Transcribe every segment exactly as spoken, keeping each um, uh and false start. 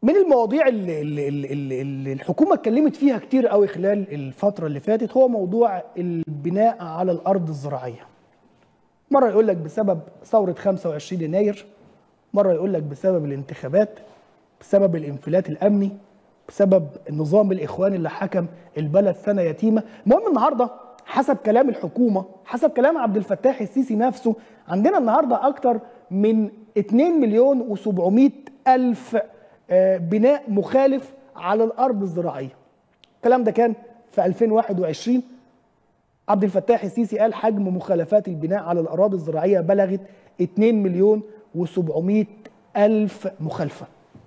من المواضيع اللي, اللي, اللي, اللي الحكومة اتكلمت فيها كتير قوي خلال الفترة اللي فاتت هو موضوع البناء على الأرض الزراعية. مرة يقول لك بسبب ثورة خمسة وعشرين يناير، مرة يقول لك بسبب الانتخابات، بسبب الانفلات الأمني، بسبب النظام الإخواني اللي حكم البلد سنة يتيمة. المهم النهاردة حسب كلام الحكومة، حسب كلام عبد الفتاح السيسي نفسه، عندنا النهاردة أكتر من اتنين مليون وسبعمائة ألف بناء مخالف على الأرض الزراعية. الكلام ده كان في ألفين وواحد وعشرين. عبد الفتاح السيسي قال حجم مخالفات البناء على الأراضي الزراعية بلغت اتنين مليون وسبعمائة ألف مخالفة.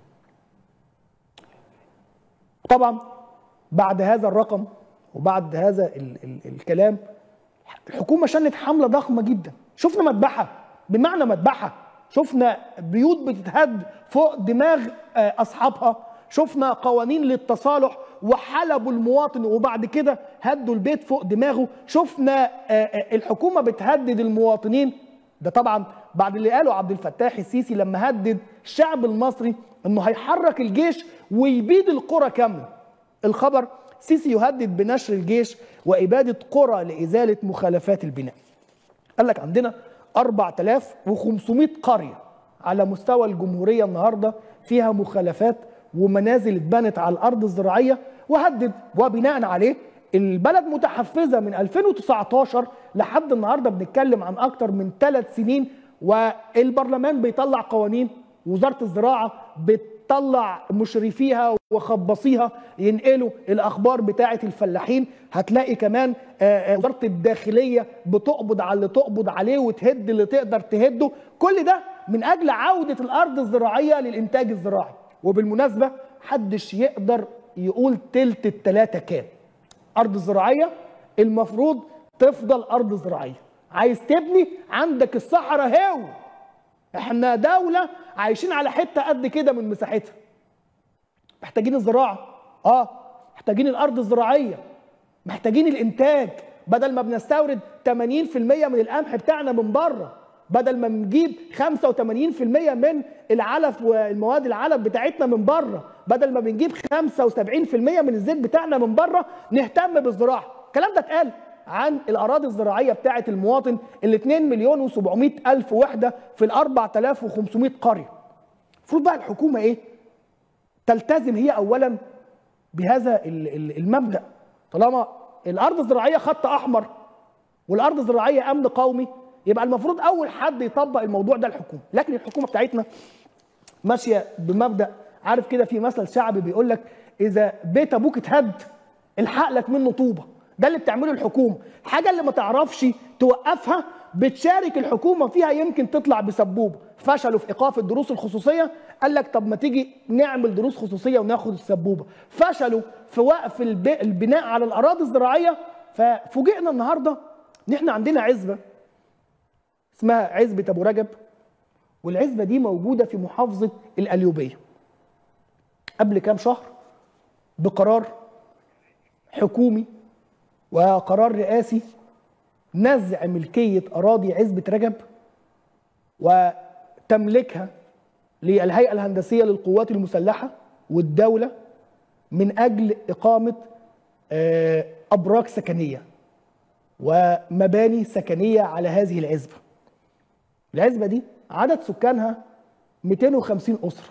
طبعا بعد هذا الرقم وبعد هذا ال ال الكلام الحكومة شنت حملة ضخمة جدا. شفنا مذبحة، بمعنى مذبحة، شفنا بيوت بتتهد فوق دماغ أصحابها، شفنا قوانين للتصالح وحلبوا المواطن وبعد كده هدوا البيت فوق دماغه، شفنا الحكومة بتهدد المواطنين. ده طبعا بعد اللي قاله عبد الفتاح السيسي لما هدد الشعب المصري انه هيحرك الجيش ويبيد القرى كامله. الخبر: السيسي يهدد بنشر الجيش وإبادة قرى لإزالة مخالفات البناء. قال لك عندنا أربعة آلاف وخمسمائة قرية على مستوى الجمهورية النهارده فيها مخالفات ومنازل اتبنت على الأرض الزراعية، وهدد وبناء عليه البلد متحفزة من ألفين وتسعتاشر لحد النهارده، بنتكلم عن أكتر من ثلاث سنين، والبرلمان بيطلع قوانين، وزارة الزراعة بتطلع مشرفيها وخبصيها ينقلوا الأخبار بتاعة الفلاحين. هتلاقي كمان وزارة الداخلية بتقبض على اللي تقبض عليه وتهد اللي تقدر تهده. كل ده من أجل عودة الأرض الزراعية للإنتاج الزراعي. وبالمناسبة محدش يقدر يقول تلت التلاتة كام. أرض زراعية المفروض تفضل أرض زراعية. عايز تبني عندك الصحراء هاو. احنا دولة عايشين على حتة قد كده من مساحتها. محتاجين الزراعة، اه محتاجين الأرض الزراعية، محتاجين الإنتاج. بدل ما بنستورد ثمانين بالمئة من القمح بتاعنا من بره، بدل ما بنجيب خمسة وثمانين بالمئة من العلف والمواد العلف بتاعتنا من بره، بدل ما بنجيب خمسة وسبعين بالمئة من الزيت بتاعنا من بره، نهتم بالزراعة. الكلام ده اتقال عن الأراضي الزراعية بتاعة المواطن ال اتنين مليون وسبعمائة ألف وحدة في ال أربعة آلاف وخمسمائة قرية. المفروض بقى الحكومة إيه؟ تلتزم هي أولا بهذا المبدأ. طالما الأرض الزراعية خط أحمر والأرض الزراعية أمن قومي، يبقى المفروض أول حد يطبق الموضوع ده الحكومة. لكن الحكومة بتاعتنا ماشية بمبدأ، عارف كده، في مثل شعبي بيقول لك إذا بيت أبوك اتهد الحق لك منه طوبة. ده اللي بتعمله الحكومة. الحاجة اللي ما تعرفش توقفها بتشارك الحكومة فيها، يمكن تطلع بسبوبة. فشلوا في إيقاف الدروس الخصوصية، قال لك طب ما تيجي نعمل دروس خصوصية وناخد السبوبة. فشلوا في وقف البناء على الأراضي الزراعية، ففوجئنا النهاردة إن إحنا عندنا عزبة اسمها عزبة أبو رجب، والعزبة دي موجودة في محافظة القليوبية. قبل كام شهر بقرار حكومي وقرار رئاسي نزع ملكية أراضي عزبة رجب وتملكها للهيئة الهندسية للقوات المسلحة والدولة من أجل إقامة أبراج سكنية ومباني سكنية على هذه العزبة. العزبة دي عدد سكانها مئتين وخمسين أسرة،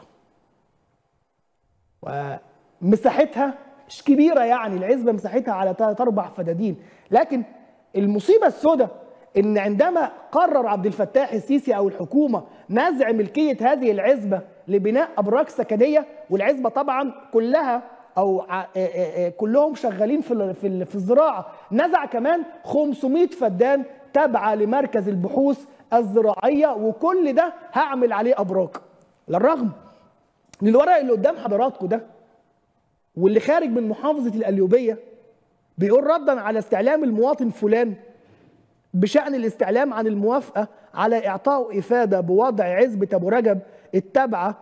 ومساحتها مش كبيرة، يعني العزبة مساحتها على ثلاث أربع فدادين. لكن المصيبة السوداء إن عندما قرر عبد الفتاح السيسي أو الحكومة نزع ملكية هذه العزبة لبناء أبراج سكنية، والعزبة طبعا كلها أو كلهم شغالين في في الزراعة، نزع كمان خمسمائة فدان تابعة لمركز البحوث الزراعية، وكل ده هعمل عليه أبراج. للرغم من الورق اللي قدام حضراتكم ده واللي خارج من محافظة القليوبية بيقول ردا على استعلام المواطن فلان بشأن الاستعلام عن الموافقة على إعطاء إفادة بوضع عزبة أبو رجب التابعة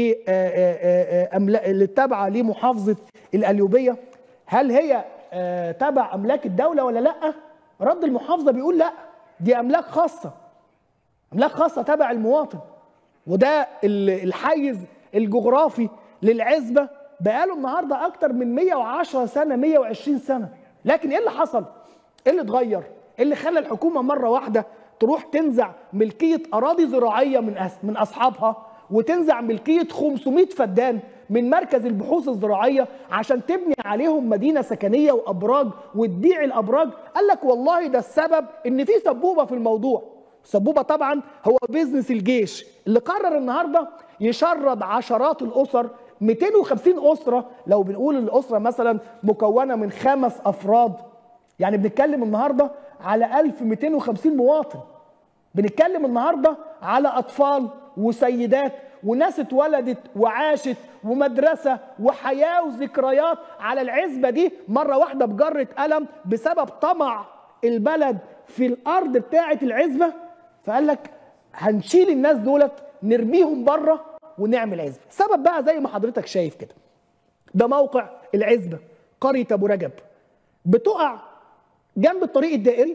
للتابعة لمحافظة القليوبية، هل هي تبع أملاك الدولة ولا لأ؟ رد المحافظة بيقول لأ، دي أملاك خاصة، أملاك خاصة تبع المواطن. وده الحيز الجغرافي للعزبه بقاله النهارده اكتر من مية وعشرة سنه، مية وعشرين سنه. لكن ايه اللي حصل؟ ايه اللي اتغير؟ ايه اللي خلى الحكومه مره واحده تروح تنزع ملكيه اراضي زراعيه من أس... من اصحابها، وتنزع ملكيه خمسمائة فدان من مركز البحوث الزراعيه عشان تبني عليهم مدينه سكنيه وابراج وتبيع الابراج؟ قال لك والله ده السبب ان في سبوبه في الموضوع. سبوبه طبعا هو بيزنس الجيش اللي قرر النهارده يشرد عشرات الاسر، مئتين وخمسين اسره. لو بنقول الاسره مثلا مكونه من خمس افراد، يعني بنتكلم النهارده على ألف ومئتين وخمسين مواطن. بنتكلم النهارده على اطفال وسيدات وناس اتولدت وعاشت ومدرسه وحياه وذكريات على العزبه دي مره واحده بجره قلم بسبب طمع البلد في الارض بتاعه العزبه. فقال لك هنشيل الناس دولت نرميهم بره ونعمل عزبه. سبب بقى زي ما حضرتك شايف كده. ده موقع العزبه قريه ابو رجب، بتقع جنب الطريق الدائري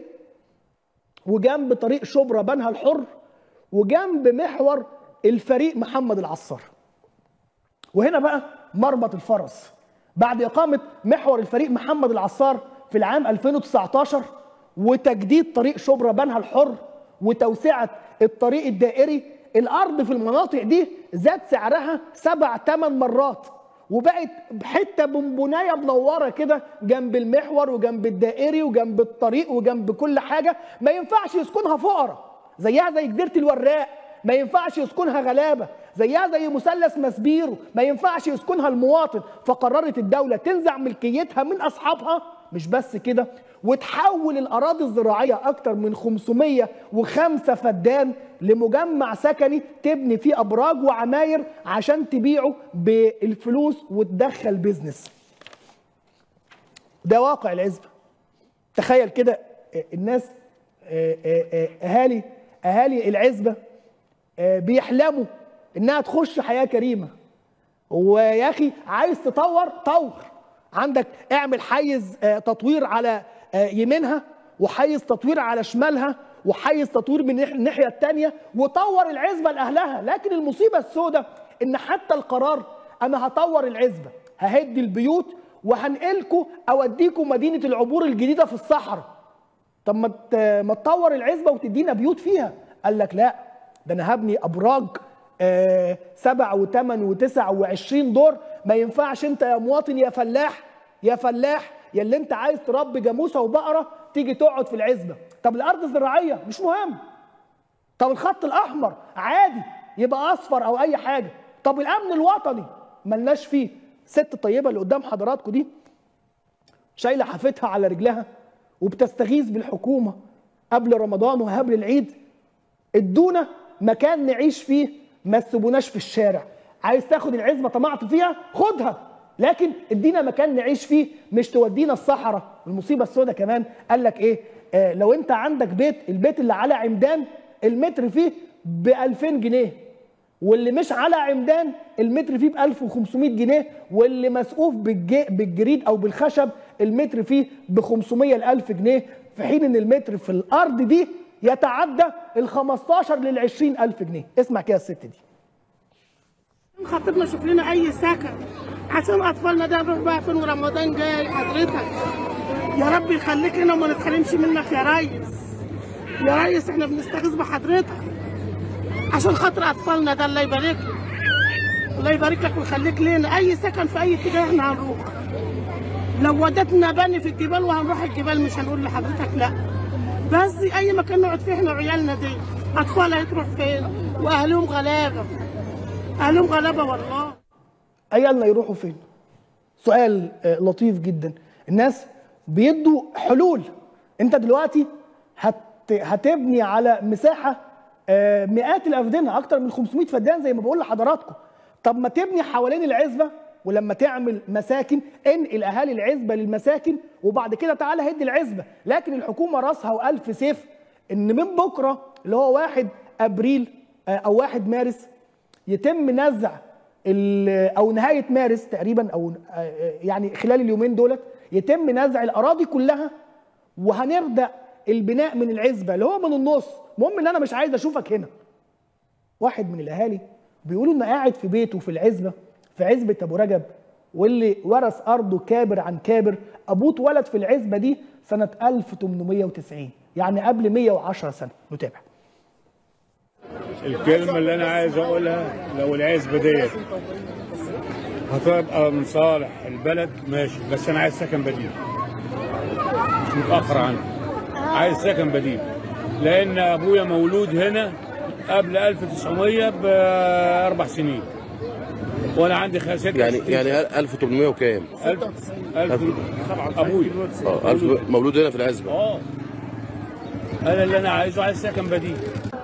وجنب طريق شبرا بنها الحر وجنب محور الفريق محمد العصار. وهنا بقى مربط الفرس. بعد إقامة محور الفريق محمد العصار في العام ألفين وتسعتاشر وتجديد طريق شبرا بنها الحر وتوسعة الطريق الدائري، الأرض في المناطق دي زاد سعرها سبع ثمان مرات، وبقت حته بونبونايه منوره كده جنب المحور وجنب الدائري وجنب الطريق وجنب كل حاجه. ما ينفعش يسكنها فقراء، زيها زي جزيره الوراق. ما ينفعش يسكنها غلابه، زيها زي مثلث مسبيرو. ما ينفعش يسكنها المواطن. فقررت الدوله تنزع ملكيتها من اصحابها. مش بس كده، وتحول الاراضي الزراعيه اكتر من خمسمائة وخمسة فدان لمجمع سكني تبني فيه ابراج وعماير عشان تبيعه بالفلوس وتدخل بيزنس. ده واقع العزبه. تخيل كده الناس اهالي اهالي العزبه بيحلموا انها تخش حياه كريمه. ويا اخي عايز تطور طور، عندك اعمل حيز تطوير على يمينها وحيز تطوير على شمالها وحيز تطوير من الناحيه الثانيه وطور العزبه لاهلها. لكن المصيبه السوداء ان حتى القرار انا هطور العزبه، ههد البيوت وهنقلكم اوديكم مدينه العبور الجديده في الصحراء. طب ما ما تطور العزبه وتدينا بيوت فيها. قال لك لا، ده انا هبني ابراج آه سبع وثمان وتسع وعشرين دور. ما ينفعش انت يا مواطن يا فلاح يا فلاح يا اللي انت عايز تربي جاموسه وبقره تيجي تقعد في العزبه. طب الارض الزراعيه مش مهم. طب الخط الاحمر عادي يبقى اصفر او اي حاجه. طب الامن الوطني ملناش فيه. ست طيبه اللي قدام حضراتكم دي شايله حافتها على رجلها وبتستغيث بالحكومه قبل رمضان وقبل العيد. ادونا مكان نعيش فيه، ما تسيبوناش في الشارع. عايز تاخد العزبه طمعت فيها خدها، لكن ادينا مكان نعيش فيه، مش تودينا الصحراء. المصيبه السوداء كمان قال لك ايه؟ آه لو انت عندك بيت، البيت اللي على عمدان المتر فيه ب ألفين جنيه، واللي مش على عمدان المتر فيه ب ألف وخمسمائة جنيه، واللي مسقوف بالجريد او بالخشب المتر فيه ب خمسمائة ل ألف جنيه، في حين ان المتر في الارض دي يتعدى ال خمستاشر لل عشرين ألف جنيه. اسمع كده الست دي. خطيبنا شوف لنا اي سكن عشان اطفالنا ده نروح بقى فين ورمضان جاي حضرتك. يا رب يخليك لنا وما نتحرمش منك يا ريس. يا ريس احنا بنستغيث بحضرتك عشان خاطر اطفالنا ده. الله يبارك لك، الله يبارك لك ويخليك لنا. اي سكن في اي اتجاه احنا هنروح. لو ودتنا بني في الجبال وهنروح الجبال مش هنقول لحضرتك لا. بس اي مكان نقعد فيه احنا وعيالنا دي. اطفالها هتروح فين؟ واهلهم غلابه. اهلهم غلابه والله. عيالنا يروحوا فين؟ سؤال لطيف جدا. الناس بيدوا حلول. انت دلوقتي هت هتبني على مساحه مئات الافدنه، اكتر من خمسمائة فدان زي ما بقول لحضراتكم. طب ما تبني حوالين العزبه، ولما تعمل مساكن انقل اهالي العزبه للمساكن وبعد كده تعالى هدي العزبه. لكن الحكومه راسها والف سيف ان من بكره اللي هو واحد ابريل او واحد مارس يتم نزع او نهايه مارس تقريبا، او يعني خلال اليومين دولت يتم نزع الاراضي كلها وهنبدا البناء من العزبه اللي هو من النص. المهم ان انا مش عايز اشوفك هنا. واحد من الاهالي بيقولوا انه قاعد في بيته في العزبه في عزبه ابو رجب، واللي ورث ارضه كابر عن كابر. ابوه اتولد في العزبه دي سنه ألف وثمانمائة وتسعين، يعني قبل مائة وعشرة سنه. نتابع. الكلمه اللي انا عايز اقولها، لو العزبه ديت هتبقى من صالح البلد ماشي، بس انا عايز سكن بديل، مش متاخر عنه، عايز سكن بديل، لان ابويا مولود هنا قبل ألف وتسعمائة باربع سنين، وانا عندي خمسة يعني يعني ألف وثمانمائة وكام؟ ألف ألف ابويا اه ألف مولود هنا في العزبه. اه انا اللي انا عايزه عايز سكن بديل.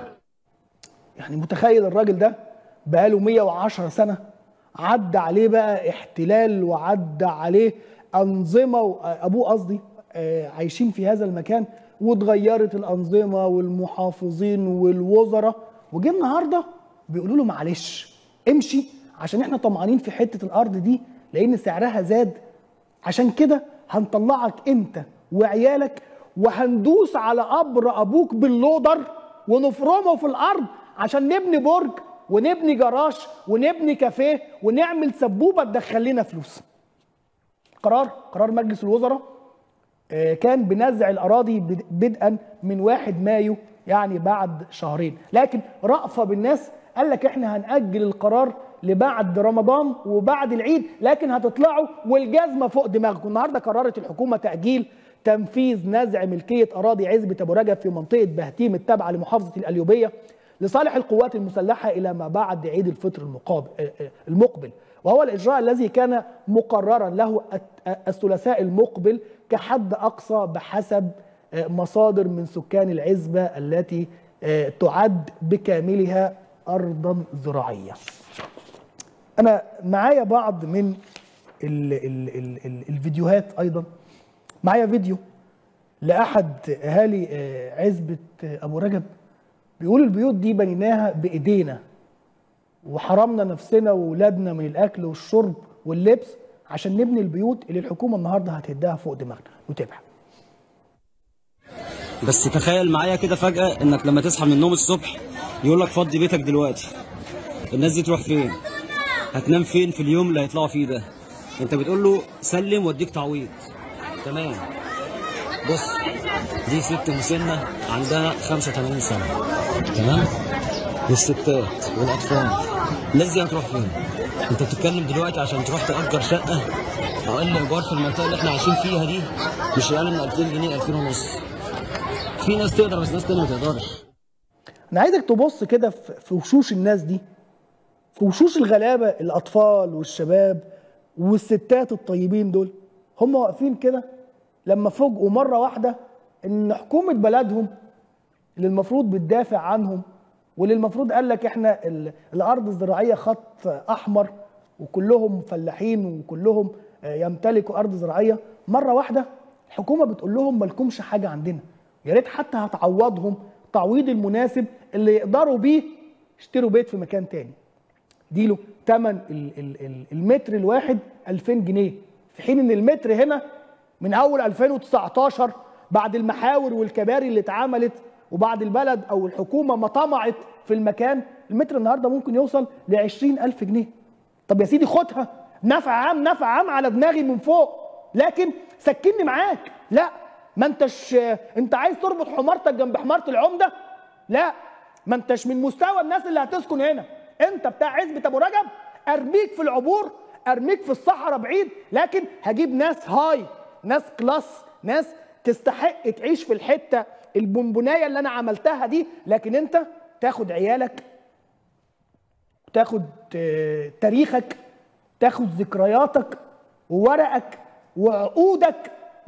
يعني متخيل الراجل ده بقاله مائة وعشرة سنه، عدى عليه بقى احتلال وعدى عليه انظمه، ابوه قصدي عايشين في هذا المكان، واتغيرت الانظمه والمحافظين والوزراء، وجه النهارده بيقولوا له معلش امشي عشان احنا طمعانين في حته الارض دي لان سعرها زاد، عشان كده هنطلعك انت وعيالك وهندوس على قبر ابوك باللودر ونفرمه في الارض عشان نبني برج ونبني جراج ونبني كافيه ونعمل سبوبه تدخل لنا فلوس. قرار قرار مجلس الوزراء كان بنزع الاراضي بدءا من واحد مايو، يعني بعد شهرين، لكن رأفة بالناس قال لك احنا هنأجل القرار لبعد رمضان وبعد العيد، لكن هتطلعوا والجزمه فوق دماغكم. النهارده قررت الحكومه تأجيل تنفيذ نزع ملكيه اراضي عزبه ابو رجب في منطقه بهتيم التابعه لمحافظه القليوبيه لصالح القوات المسلحه الى ما بعد عيد الفطر المقابل المقبل، وهو الاجراء الذي كان مقررا له الثلاثاء المقبل كحد اقصى بحسب مصادر من سكان العزبه التي تعد بكاملها ارضا زراعيه. انا معايا بعض من ال ال ال ال الفيديوهات، ايضا معايا فيديو لاحد اهالي عزبه ابو رجب بيقول البيوت دي بنيناها بايدينا وحرمنا نفسنا واولادنا من الاكل والشرب واللبس عشان نبني البيوت اللي الحكومه النهارده هتهدها فوق دماغنا. نتابع. بس تخيل معايا كده فجأة انك لما تصحى من النوم الصبح يقول لك فضي بيتك دلوقتي. الناس دي تروح فين؟ هتنام فين في اليوم اللي هيطلعوا فيه ده؟ انت بتقول له سلم واديك تعويض. تمام. بص دي ست مسنة عندها خمسة وثمانين سنة. تمام؟ والستات والاطفال. الناس دي هتروح فين؟ انت بتتكلم دلوقتي عشان تروح تأجر شقة اقل ايجار في المنطقة اللي احنا عايشين فيها دي مش اقل من ألفين جنيه ألفين ونص. في ناس تقدر بس ناس تانية ما تقدرش. انا عايزك تبص كده في وشوش الناس دي، في وشوش الغلابه، الاطفال والشباب والستات الطيبين دول، هم واقفين كده لما فوجئوا مره واحده ان حكومه بلدهم اللي المفروض بتدافع عنهم واللي المفروض قال لك احنا الارض الزراعيه خط احمر وكلهم فلاحين وكلهم يمتلكوا ارض زراعيه، مره واحده الحكومه بتقول لهم مالكمش حاجه عندنا، يا ريت حتى هتعوضهم التعويض المناسب اللي يقدروا بيه يشتروا بيت في مكان تاني. ديله ثمن المتر الواحد ألفين جنيه، في حين ان المتر هنا من اول ألفين وتسعتاشر بعد المحاور والكباري اللي اتعملت وبعد البلد او الحكومه ما طمعت في المكان، المتر النهارده ممكن يوصل ل عشرين ألف جنيه. طب يا سيدي خدها نفع عام نفع عام على دماغي من فوق، لكن سكني معاك. لا، ما انتش انت عايز تربط حمارتك جنب حمارة العمده؟ لا، ما انتش من مستوى الناس اللي هتسكن هنا. انت بتاع عزبة ابو رجب، ارميك في العبور، ارميك في الصحراء بعيد، لكن هجيب ناس هاي، ناس كلاس، ناس تستحق تعيش في الحته البونبونايه اللي انا عملتها دي، لكن انت تاخد عيالك، تاخد تاريخك، تاخد ذكرياتك وورقك وعقودك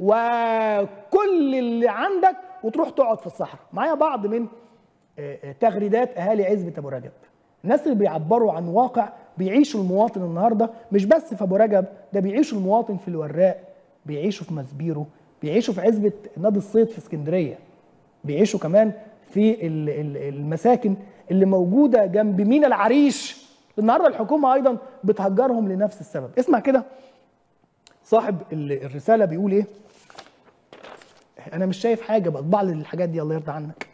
وكل اللي عندك وتروح تقعد في الصحراء. معايا بعض من تغريدات اهالي عزبة ابو رجب، الناس اللي بيعبروا عن واقع بيعيشوا المواطن النهارده، مش بس في ابو رجب، ده بيعيشوا المواطن في الوراق، بيعيشوا في مسبيرو، بيعيشوا في عزبة نادي الصيد في اسكندريه، بيعيشوا كمان في المساكن اللي موجوده جنب مينا العريش. النهارده الحكومه ايضا بتهجرهم لنفس السبب. اسمع كده صاحب الرساله بيقول ايه؟ انا مش شايف حاجه، بطبع لي الحاجات دي الله يرضى عنك.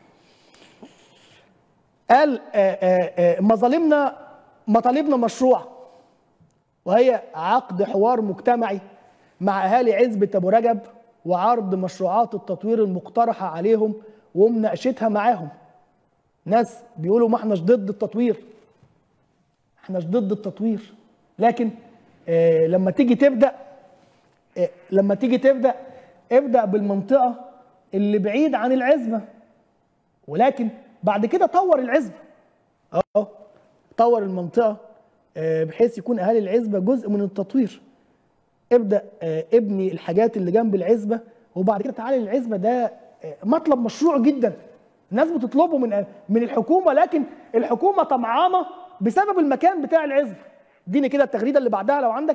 قال مظالمنا مطالبنا مشروع، وهي عقد حوار مجتمعي مع اهالي عزبة ابو رجب وعرض مشروعات التطوير المقترحة عليهم ومناقشتها معاهم. ناس بيقولوا ما احناش ضد التطوير، احناش ضد التطوير، لكن آه لما تيجي تبدأ آه لما تيجي تبدأ ابدأ بالمنطقة اللي بعيد عن العزبة، ولكن بعد كده طور العزبة. اه طور المنطقة آه بحيث يكون اهالي العزبة جزء من التطوير. ابدأ آه ابني الحاجات اللي جنب العزبة، وبعد كده تعالي العزبة. ده آه مطلب مشروع جدا، الناس بتطلبه من من الحكومة، لكن الحكومة طمعانة بسبب المكان بتاع العزبة. اديني كده التغريدة اللي بعدها لو عندك.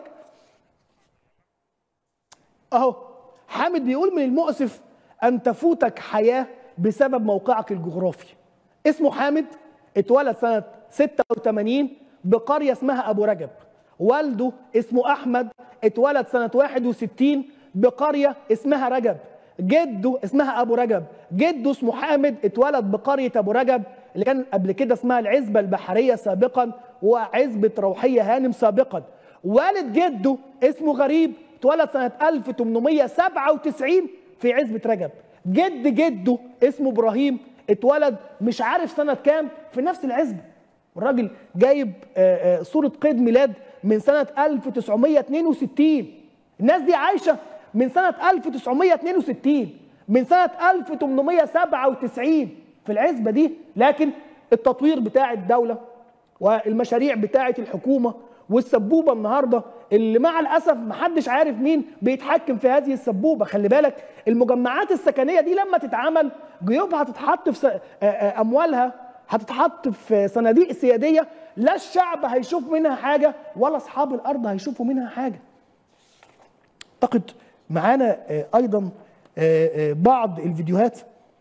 اهو حامد بيقول من المؤسف ان تفوتك حياة بسبب موقعك الجغرافي. اسمه حامد، اتولد سنة ستة وثمانين بقرية اسمها ابو رجب. والده اسمه احمد، اتولد سنة واحد وستين بقرية اسمها رجب. جده اسمها ابو رجب، جده اسمه حامد، اتولد بقرية ابو رجب اللي كان قبل كده اسمها العزبة البحرية سابقا وعزبة روحية هانم سابقا. والد جده اسمه غريب، اتولد سنة ألف وثمانمائة وسبعة وتسعين في عزبة رجب. جد جده اسمه ابراهيم، اتولد مش عارف سنة كام في نفس العزبة. والراجل جايب صورة قيد ميلاد من سنة ألف وتسعمائة واثنين وستين. الناس دي عايشة من سنة ألف وتسعمائة واثنين وستين، من سنة ألف وثمانمائة وسبعة وتسعين في العزبة دي. لكن التطوير بتاع الدولة والمشاريع بتاعة الحكومة والسبوبة النهاردة اللي مع الأسف محدش عارف مين بيتحكم في هذه السبوبة. خلي بالك المجمعات السكنية دي لما تتعمل جيوبها هتتحط في أموالها هتتحط في صناديق سيادية، لا الشعب هيشوف منها حاجة ولا أصحاب الأرض هيشوفوا منها حاجة. أعتقد معانا أيضا بعض الفيديوهات.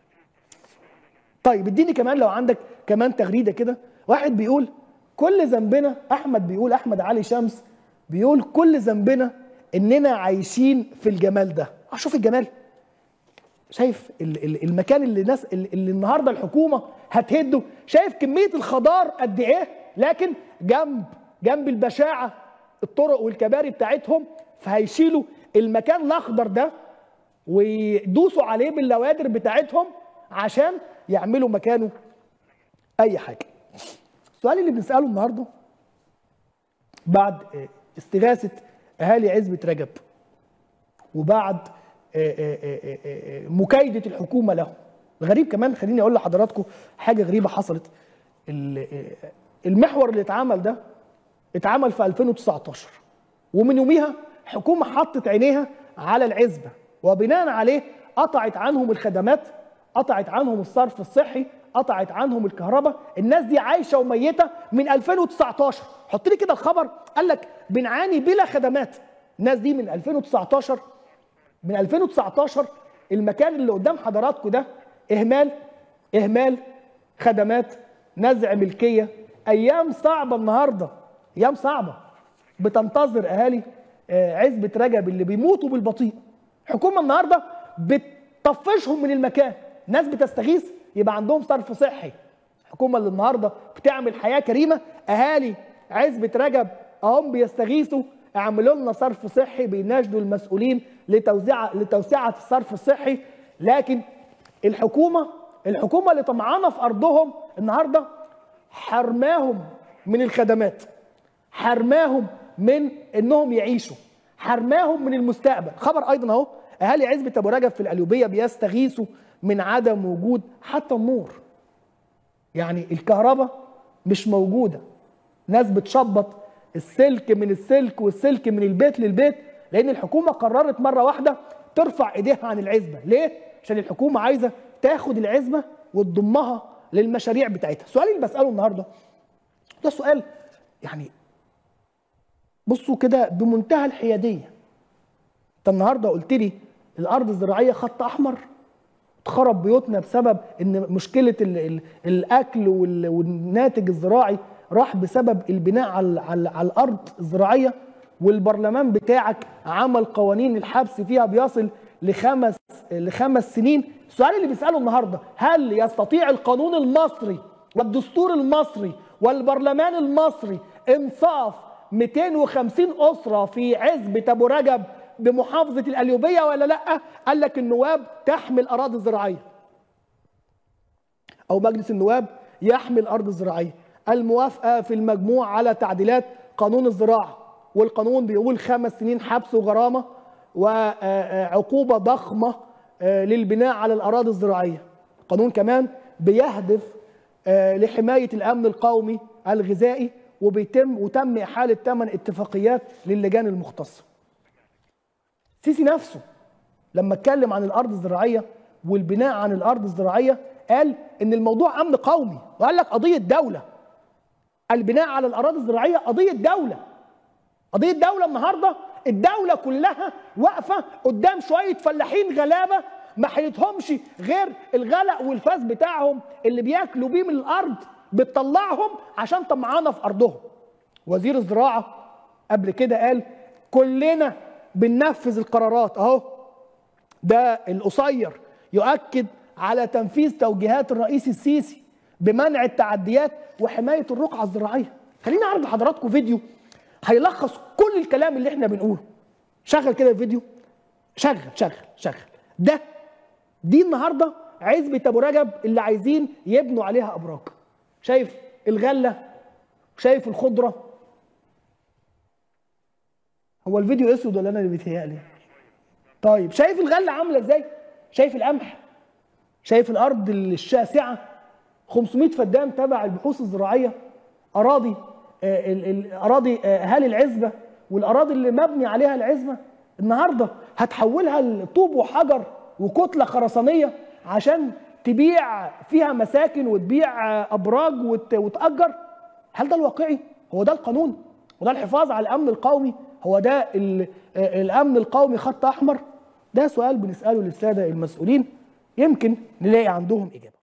طيب اديني كمان لو عندك كمان تغريدة كده. واحد بيقول كل ذنبنا، أحمد بيقول، أحمد علي شمس بيقول كل ذنبنا إننا عايشين في الجمال ده. شوف الجمال، شايف المكان اللي الناس اللي النهارده الحكومة هتهده، شايف كمية الخضار قد إيه، لكن جنب جنب البشاعة الطرق والكباري بتاعتهم، فهيشيلوا المكان الأخضر ده ويدوسوا عليه باللوادر بتاعتهم عشان يعملوا مكانه أي حاجة. السؤال اللي بنسأله النهارده بعد استغاثة أهالي عزبة رجب وبعد مكايدة الحكومة لهم، الغريب كمان خليني أقول لحضراتكم حاجة غريبة حصلت. المحور اللي اتعمل ده اتعمل في ألفين وتسعة عشر، ومن يوميها الحكومة حطت عينيها على العزبة، وبناء عليه قطعت عنهم الخدمات، قطعت عنهم الصرف الصحي، قطعت عنهم الكهرباء. الناس دي عايشه وميته من ألفين وتسعة عشر. حط لي كده الخبر، قال لك بنعاني بلا خدمات. الناس دي من ألفين وتسعة عشر، من ألفين وتسعة عشر المكان اللي قدام حضراتكم ده اهمال اهمال خدمات، نزع ملكيه، ايام صعبه النهارده، ايام صعبه بتنتظر اهالي عزبة رجب اللي بيموتوا بالبطيء. حكومه النهارده بتطفشهم من المكان، ناس بتستغيث يبقى عندهم صرف صحي. الحكومه اللي النهارده بتعمل حياه كريمه، اهالي عزبة رجب اهم بيستغيثوا اعملوا لنا صرف صحي، بيناشدوا المسؤولين لتوزيع لتوسعه الصرف الصحي. لكن الحكومه الحكومه اللي طمعانه في ارضهم النهارده حرماهم من الخدمات، حرماهم من انهم يعيشوا، حرماهم من المستقبل. خبر ايضا اهو، اهالي عزبة ابو رجب في القليوبيه بيستغيثوا من عدم وجود حتى النور. يعني الكهرباء مش موجوده، ناس بتشبط السلك من السلك والسلك من البيت للبيت، لان الحكومه قررت مره واحده ترفع ايديها عن العزبه. ليه؟ عشان الحكومه عايزه تاخد العزبه وتضمها للمشاريع بتاعتها. السؤال اللي بساله النهارده ده سؤال يعني بصوا كده بمنتهى الحياديه. انت النهارده قلت لي الارض الزراعيه خط احمر، اتخرب بيوتنا بسبب ان مشكله ال ال الاكل والناتج الزراعي راح بسبب البناء على على, على الارض الزراعيه، والبرلمان بتاعك عمل قوانين الحبس فيها بيصل لخمس لخمس سنين. السؤال اللي بيساله النهارده، هل يستطيع القانون المصري والدستور المصري والبرلمان المصري انصاف مئتين وخمسين أسرة في عزبة أبو رجب بمحافظة القليوبية ولا لأ؟ قال لك النواب تحمل أراضي زراعية، أو مجلس النواب يحمل أرض زراعية. الموافقة في المجموع على تعديلات قانون الزراعة، والقانون بيقول خمس سنين حبس وغرامة وعقوبة ضخمة للبناء على الأراضي الزراعية. القانون كمان بيهدف لحماية الأمن القومي الغذائي، وبيتم وتم إحالة ثمان اتفاقيات للجان المختصة. سيسي نفسه لما اتكلم عن الأرض الزراعية والبناء عن الأرض الزراعية قال إن الموضوع أمن قومي، وقال لك قضية دولة. البناء على الأراضي الزراعية قضية دولة. قضية دولة النهاردة الدولة كلها واقفة قدام شوية فلاحين غلابة ما حيلتهمش غير الغلق والفاس بتاعهم اللي بياكلوا بيه من الأرض، بتطلعهم عشان طمعانة في أرضهم. وزير الزراعة قبل كده قال كلنا بننفذ القرارات أهو. ده القصير يؤكد على تنفيذ توجيهات الرئيس السيسي بمنع التعديات وحماية الرقعة الزراعية. خليني أعرض لحضراتكم فيديو هيلخص كل الكلام اللي احنا بنقوله. شغل كده الفيديو، شغل شغل شغل. ده دي النهارده عزبة أبو رجب اللي عايزين يبنوا عليها أبراج. شايف الغلة، شايف الخضرة. هو الفيديو اسود ولا انا اللي بيتهيألي؟ طيب شايف الغلة عاملة ازاي؟ شايف القمح؟ شايف الأرض الشاسعة؟ خمسمئة فدان تبع البحوث الزراعية، أراضي الأراضي أهالي العزبة والأراضي اللي مبني عليها العزبة النهارده هتحولها لطوب وحجر وكتلة خرسانية عشان تبيع فيها مساكن وتبيع أبراج وتأجر. هل ده الواقعي؟ هو ده القانون؟ وده الحفاظ على الأمن القومي؟ هو ده الأمن القومي خط أحمر؟ ده سؤال بنسأله للسادة المسؤولين، يمكن نلاقي عندهم إجابة.